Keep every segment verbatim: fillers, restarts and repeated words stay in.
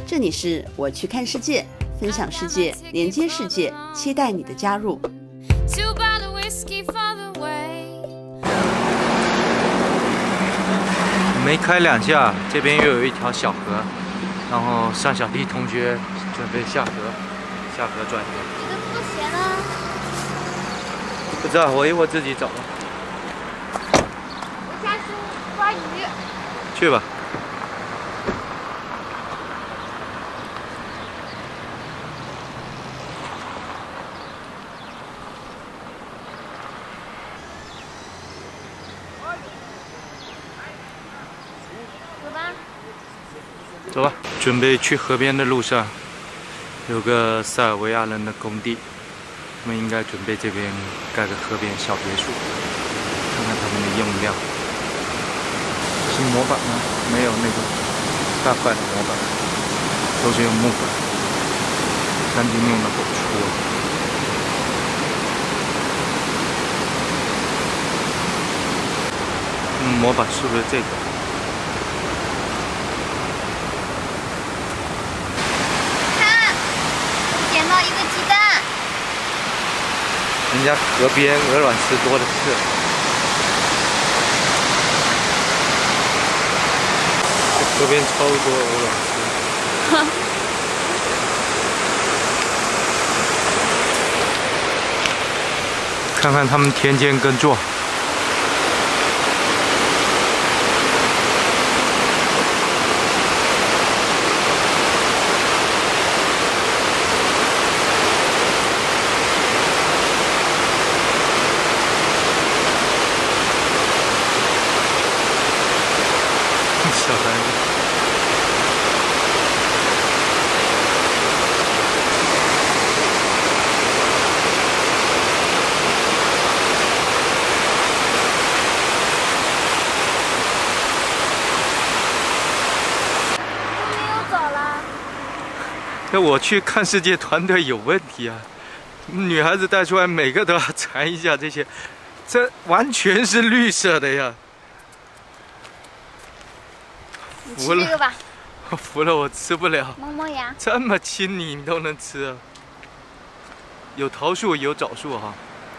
这里是我去看世界，分享世界，连接世界，期待你的加入。 没开两下，这边又有一条小河，然后尚小弟同学准备下河，下河转一圈。 你的拖鞋呢？ 不知道，我一会儿自己找。 我下去抓鱼。 去吧。 走吧。 走吧。准备去河边的路上，有个塞尔维亚人的工地，他们应该准备这边盖个河边小别墅，看看他们的用料。是模板吗？没有那种大块的模板，都是用木板，钢筋用的够粗。嗯，模板是不是这个？ 看，我捡到一个鸡蛋。 人家河边鹅卵石多的是。河边超多鹅卵石。看看他们田间耕作。小孩子。那我去看世界团队有问题啊！女孩子带出来，每个都要尝一下这些，这完全是绿色的呀！ 你吃这个吧。 我服了，我吃不了。 萌萌芽。 这么轻你都能吃啊？有桃树有枣树哈。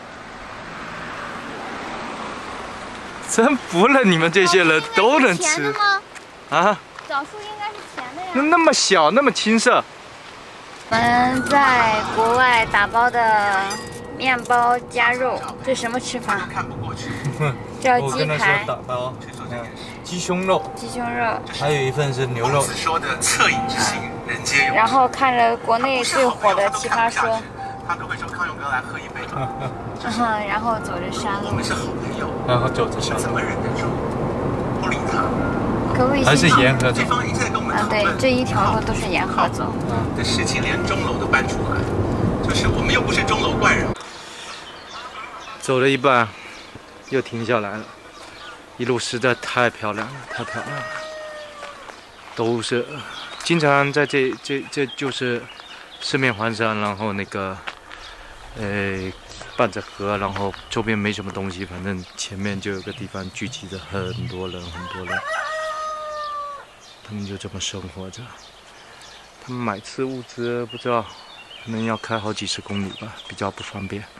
真服了你们这些人都能吃。啊？ 枣树应该是甜的呀。 那那么小，那么青涩。 我们在国外打包的面包加肉，这什么吃法？这叫鸡排。 打包，鸡胸肉。 鸡胸肉。 还有一份是牛肉。 说的恻隐之心，人皆有。 然后看着国内最火的奇葩说， 他都会说康永哥来喝一杯。 嗯，然后走着山路。 我们是好朋友。 然后走着山路。 怎么忍得住？不理他。 可不可以？ 还是沿河走。 啊，对，这一条路都是沿河走。 的事情连钟楼都搬出来，就是我们又不是钟楼怪人。 走了一半，又停下来了，一路实在太漂亮了，太漂亮了。都是经常在这这这就是四面环山，然后那个呃伴着河，然后周边没什么东西，反正前面就有个地方聚集着很多人，很多人。他们就这么生活着，他们买吃物资不知道，可能要开好几十公里吧，比较不方便。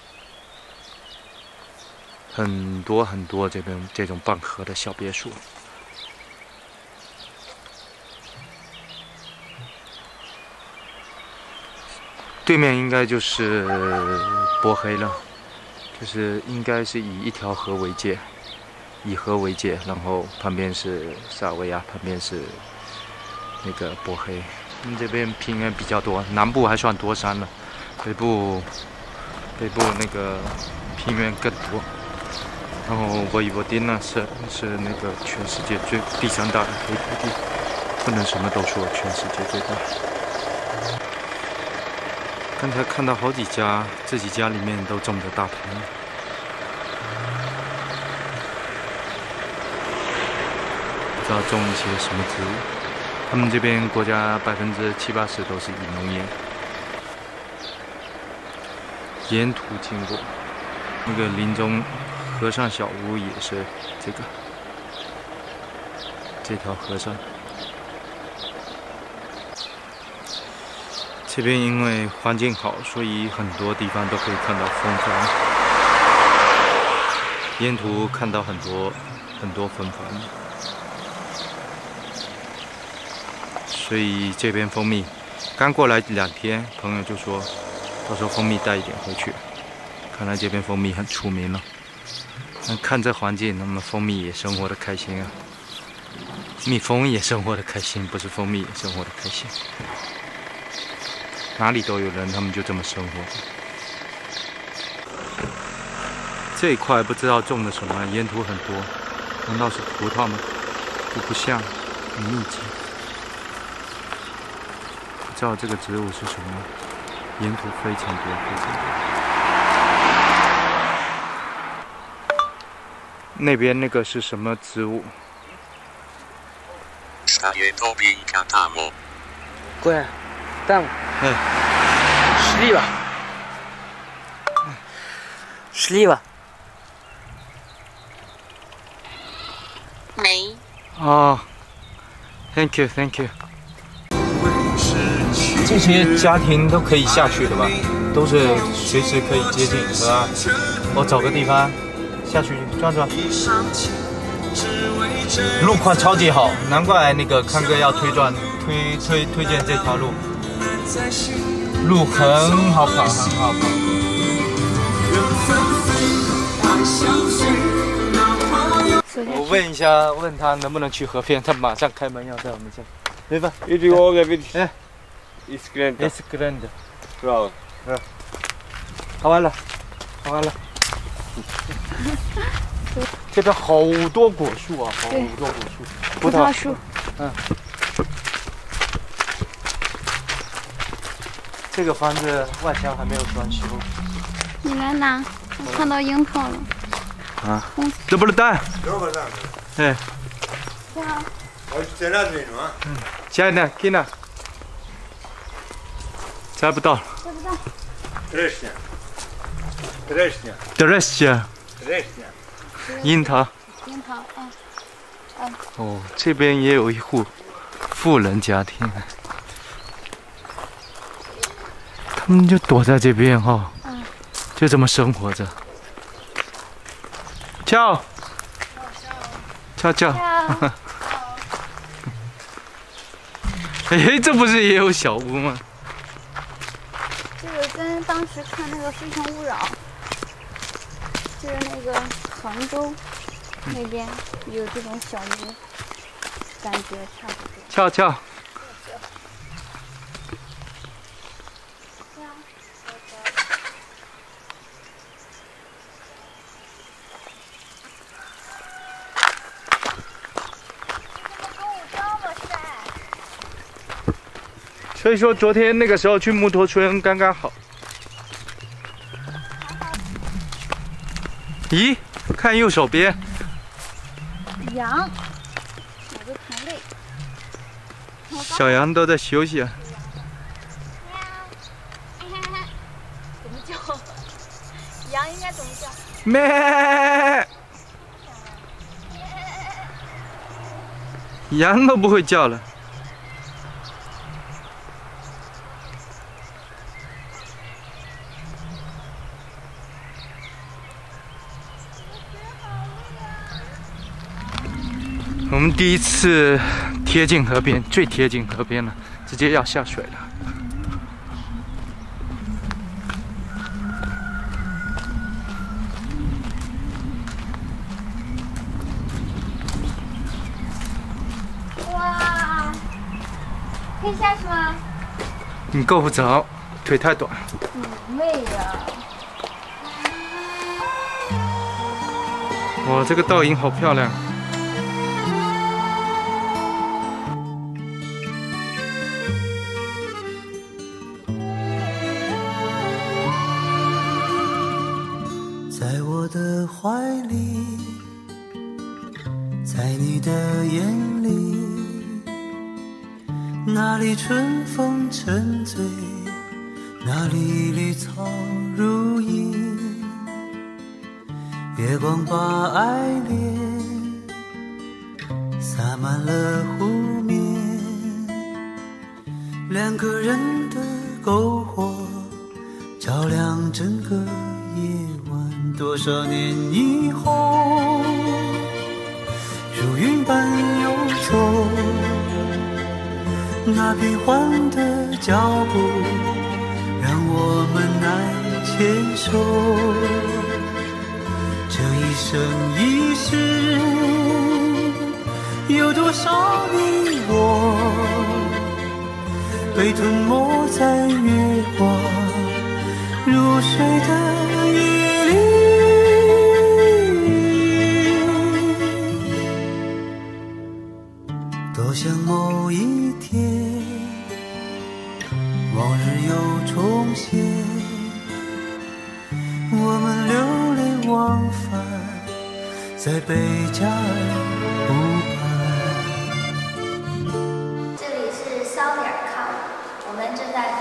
很多很多这边这种傍河的小别墅，对面应该就是波黑了，就是应该是以一条河为界。以河为界，然后旁边是塞尔维亚，旁边是那个波黑。我们这边平原比较多，南部还算多山了，北部北部那个平原更多。然后沃伊沃丁呢是是那个全世界最第三大的黑土地，不能什么都说全世界最大。刚才看到好几家，这几家里面都种着大棚。不知道种一些什么植物，他们这边国家百分之七八十都是以农业。沿途经过，那个林中和尚小屋也是这个，这条河上。 这边因为环境好，所以很多地方都可以看到风帆，沿途看到很多很多风帆，所以这边蜂蜜刚过来两天，朋友就说，到时候蜂蜜带一点回去。看来这边蜂蜜很出名了。但看这环境，那么蜂蜜也生活的开心啊，蜜蜂也生活的开心，不是蜂蜜也生活的开心。哪里都有人，他们就这么生活。这一块不知道种的什么，沿途很多，难道是葡萄吗？不不像，很密集。不知道这个植物是什么，沿途非常多，非常多。那边那个是什么植物？ 乖，淡。 哎， 实力吧，实力吧。 没。 哦 ，Thank you, Thank you。这些家庭都可以下去的吧？都是随时可以接近河岸。我找个地方下去转转。 好。 路况超级好，难怪那个康哥要推转推推推荐这条路。路很好跑，很好跑。我问一下，问他能不能去河边，他马上开门要带我们去。对吧？ 一句话给你。 哎 ，is grand。 ，is grand。 是吧？ 嗯。好完了，好完了。这边好多果树啊，好多果树。 葡萄树。 嗯。这个房子外墙还没有装修。 你来拿，我看到樱桃了。 啊，这不是蛋。哎。 对啊。 嗯，现在给呢？摘不到了。 摘不到。 Trešnja。Trešnja。 Trešnja。 Trešnja。 樱桃。 樱桃，嗯。嗯。 哦，这边也有一户富人家庭。他们就躲在这边哈、哦，嗯、就这么生活着。叫，叫叫，哎，这不是也有小屋吗？ 这个跟当时看那个《非诚勿扰》，就是那个杭州那边有这种小屋，感觉差不多。 叫叫。所以说昨天那个时候去木头村刚刚好。咦，看右手边。 羊，我的同类。 小羊都在休息啊。 怎么叫？羊应该怎么叫？ 咩。羊都不会叫了。我们第一次贴近河边，最贴近河边了，直接要下水了。 哇，可以下去吗？ 你够不着，腿太短。 很累呀。 哇，这个倒影好漂亮。 在我的怀里，在你的眼里，那里春风沉醉，那里绿草如茵，月光把爱恋洒满了湖面，两个人的篝火照亮整个夜晚。多少年以后，如云般游走，那变幻的脚步让我们难牵手。这一生一世，有多少你我被吞没在月光入睡的夜里。多想某一天，往日又重现，我们流连忘返在贝加尔湖畔。 这里是烧点 com， 我们正在